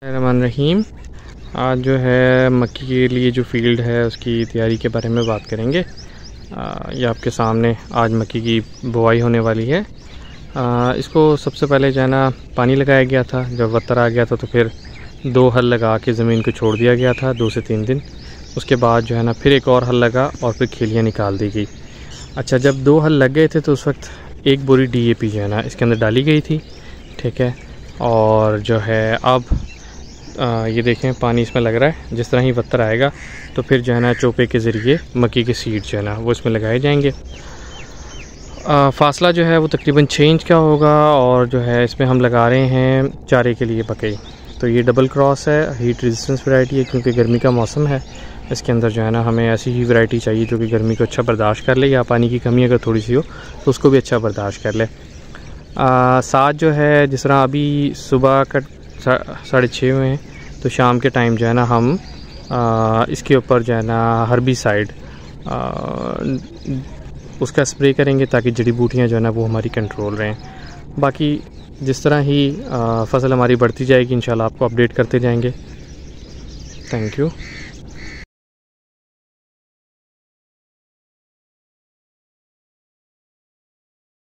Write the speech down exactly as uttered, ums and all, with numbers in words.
रहमान रहीम। आज जो है मक्की के लिए जो फील्ड है उसकी तैयारी के बारे में बात करेंगे। आ, ये आपके सामने आज मक्की की बुआई होने वाली है। आ, इसको सबसे पहले जो है ना पानी लगाया गया था। जब वत्तर आ गया था तो फिर दो हल लगा के ज़मीन को छोड़ दिया गया था दो से तीन दिन। उसके बाद जो है ना फिर एक और हल लगा और फिर खिलियाँ निकाल दी गई। अच्छा, जब दो हल लग गए थे तो उस वक्त एक बोरी डी ए पी जो है ना इसके अंदर डाली गई थी। ठीक है, और जो है अब आ, ये देखें पानी इसमें लग रहा है। जिस तरह ही वत्तर आएगा तो फिर जो है ना चोपे के ज़रिए मक्की के सीड जो है ना वो इसमें लगाए जाएंगे। आ, फासला जो है वो तकरीबन छः इंच का होगा और जो है इसमें हम लगा रहे हैं चारे के लिए मकई। तो ये डबल क्रॉस है, हीट रेजिस्टेंस वैरायटी है क्योंकि गर्मी का मौसम है। इसके अंदर जो है ना हमें ऐसी ही वैरायटी चाहिए जो कि गर्मी को अच्छा बर्दाश्त कर ले, या पानी की कमी अगर थोड़ी सी हो तो उसको भी अच्छा बर्दाश्त कर ले। साथ जो है जिस तरह अभी सुबह का साढ़े छः हुए हैं तो शाम के टाइम जो है ना हम आ, इसके ऊपर जो है ना हर्बिसाइड उसका स्प्रे करेंगे ताकि जड़ी बूटियाँ जो है ना वो हमारी कंट्रोल रहें। बाकी जिस तरह ही आ, फसल हमारी बढ़ती जाएगी इंशाल्लाह आपको अपडेट करते जाएंगे। Thank you.